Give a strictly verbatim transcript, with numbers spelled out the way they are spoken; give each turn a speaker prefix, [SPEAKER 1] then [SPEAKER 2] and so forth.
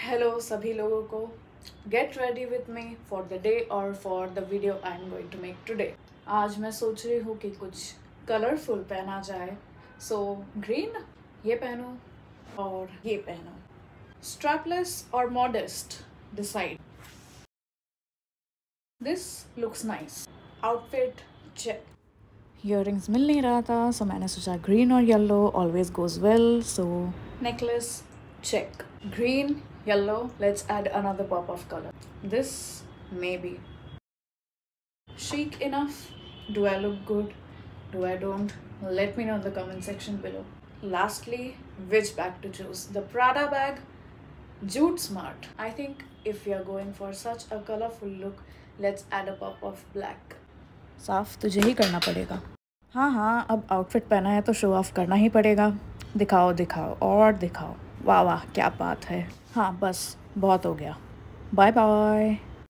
[SPEAKER 1] Hello सभी लोगों को, get ready with me for the day और for the video I am going to make today. आज मैं सोच रही हूँ कि कुछ कलरफुल पहना जाए। सो ग्रीन ये पहनो और ये पहनो, स्ट्रैपलेस और modest, decide. This looks nice, outfit check. Earrings मिल नहीं रहा था, सो मैंने सोचा ग्रीन और yellow always goes well. So necklace check, green, yellow. Let's add another pop of color. This may be chic enough. Do I look good? Do I don't? Let me know in the comment section below. Lastly, which bag to choose? The Prada bag, jute smart. I think if we are going for such a colorful look, let's add a pop of black. साफ तुझे ही करना पड़ेगा। हाँ हाँ, अब outfit पहना है तो शो ऑफ करना ही पड़ेगा। दिखाओ दिखाओ और दिखाओ। वाह वाह, क्या बात है। हाँ बस बहुत हो गया। Bye bye.